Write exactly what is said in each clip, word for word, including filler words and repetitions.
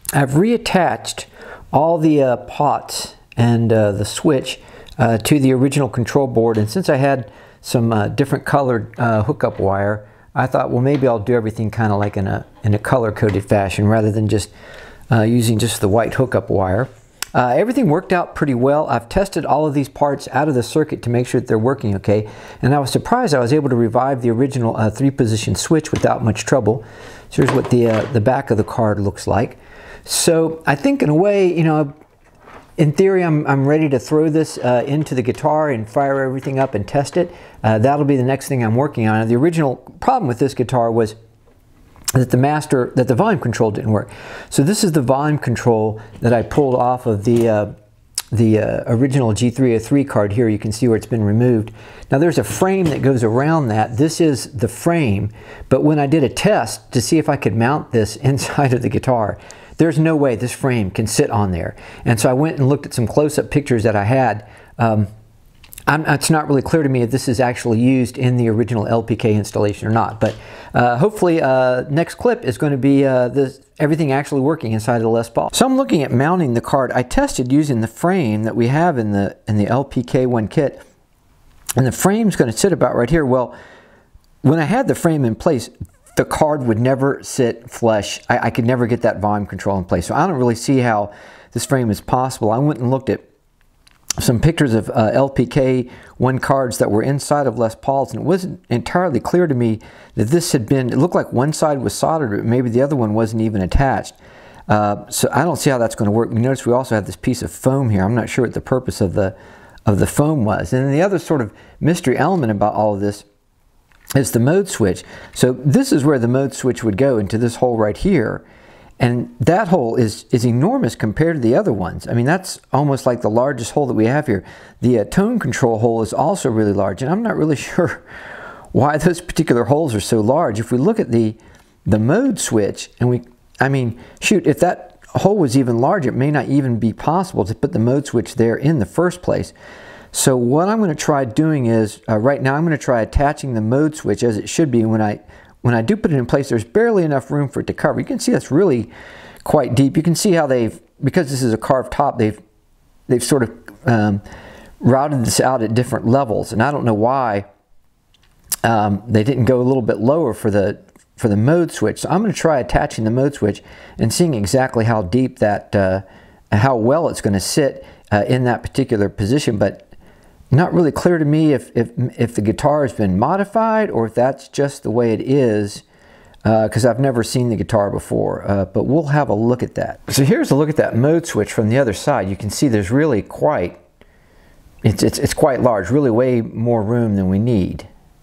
I've reattached all the uh, pots and uh, the switch uh, to the original control board, and since I had some uh, different colored uh, hookup wire, I thought, well, maybe I'll do everything kind of like in a in a color-coded fashion rather than just uh, using just the white hookup wire. Uh, everything worked out pretty well. I've tested all of these parts out of the circuit to make sure that they're working okay, and I was surprised I was able to revive the original uh, three-position switch without much trouble. So here's what the uh, the back of the card looks like. So I think in a way, you know, in theory, I'm, I'm ready to throw this uh, into the guitar and fire everything up and test it. Uh, that'll be the next thing I'm working on. The original problem with this guitar was that the master, that the volume control didn't work. So this is the volume control that I pulled off of the uh, the uh, original G three oh three card here. You can see where it's been removed. Now there's a frame that goes around that. This is the frame, but when I did a test to see if I could mount this inside of the guitar, there's no way this frame can sit on there. And so I went and looked at some close-up pictures that I had. Um, I'm, it's not really clear to me if this is actually used in the original L P K installation or not. But uh, hopefully uh, next clip is going to be uh, this, everything actually working inside of the Les Paul. So I'm looking at mounting the card. I tested using the frame that we have in the, in the L P K one kit. And the frame's going to sit about right here. Well, when I had the frame in place, the card would never sit flush. I, I could never get that volume control in place. So I don't really see how this frame is possible. I went and looked at some pictures of uh, L P K one cards that were inside of Les Pauls, and it wasn't entirely clear to me that this had been, it looked like one side was soldered, but maybe the other one wasn't even attached. Uh, so I don't see how that's going to work. You notice we also have this piece of foam here. I'm not sure what the purpose of the, of the foam was. And then the other sort of mystery element about all of this is the mode switch. So this is where the mode switch would go, into this hole right here. And that hole is, is enormous compared to the other ones. I mean, that's almost like the largest hole that we have here. The uh, tone control hole is also really large, and I'm not really sure why those particular holes are so large. If we look at the, the mode switch, and we, I mean, shoot, if that hole was even larger, it may not even be possible to put the mode switch there in the first place. So what I'm going to try doing is, uh, right now I'm going to try attaching the mode switch as it should be. When I when I do put it in place, there's barely enough room for it to cover. You can see that's really quite deep. You can see how they've, because this is a carved top, they've they've sort of um, routed this out at different levels, and I don't know why um, they didn't go a little bit lower for the for the mode switch. So I'm going to try attaching the mode switch and seeing exactly how deep that, uh, how well it's going to sit uh, in that particular position, but not really clear to me if, if, if the guitar has been modified or if that's just the way it is, because uh, I've never seen the guitar before, uh, but we'll have a look at that. So here's a look at that mode switch from the other side. You can see there's really quite, it's, it's, it's quite large, really way more room than we need.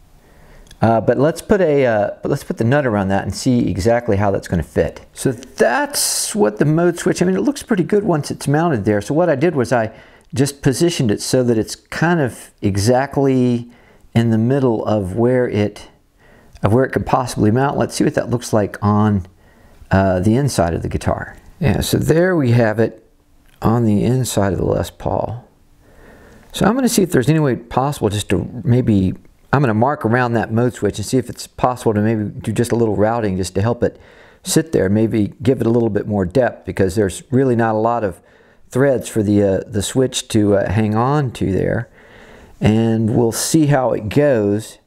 Uh, but let's put a, uh, but let's put the nut around that and see exactly how that's going to fit. So that's what the mode switch, I mean, it looks pretty good once it's mounted there. So what I did was I just positioned it so that it's kind of exactly in the middle of where it of where it could possibly mount. Let's see what that looks like on uh, the inside of the guitar. Yeah, so there we have it on the inside of the Les Paul. So I'm going to see if there's any way possible just to maybe, I'm going to mark around that mode switch and see if it's possible to maybe do just a little routing just to help it sit there, maybe give it a little bit more depth, because there's really not a lot of threads for the uh, the switch to uh, hang on to there. And we'll see how it goes,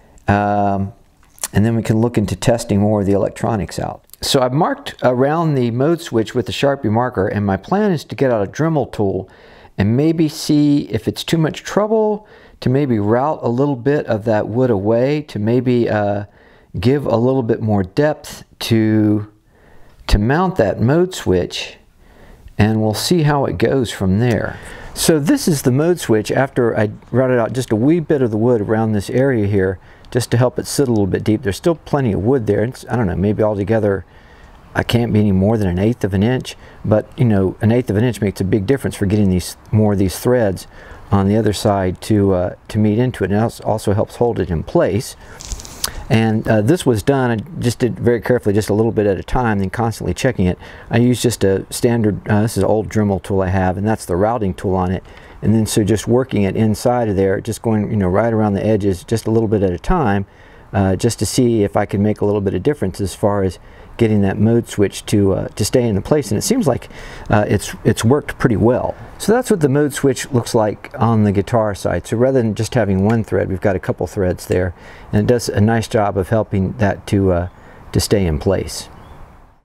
um, and then we can look into testing more of the electronics out. So I've marked around the mode switch with the Sharpie marker, and my plan is to get out a Dremel tool and maybe see if it's too much trouble to maybe route a little bit of that wood away, to maybe uh, give a little bit more depth to to mount that mode switch. And we'll see how it goes from there. So this is the mode switch after I routed out just a wee bit of the wood around this area here, just to help it sit a little bit deep. There's still plenty of wood there. It's, I don't know, maybe altogether I can't be any more than an eighth of an inch, but you know, an eighth of an inch makes a big difference for getting these more of these threads on the other side to uh, to meet into it, and it also helps hold it in place. And uh, this was done, I just did very carefully, just a little bit at a time, then constantly checking it. I used just a standard, uh, this is an old Dremel tool I have, and that's the routing tool on it. And then so just working it inside of there, just going, you know, right around the edges, just a little bit at a time, uh, just to see if I can make a little bit of difference as far as getting that mode switch to uh, to stay in the place, and it seems like uh, it's it's worked pretty well. So that's what the mode switch looks like on the guitar side. So rather than just having one thread, we've got a couple threads there, and it does a nice job of helping that to uh, to stay in place.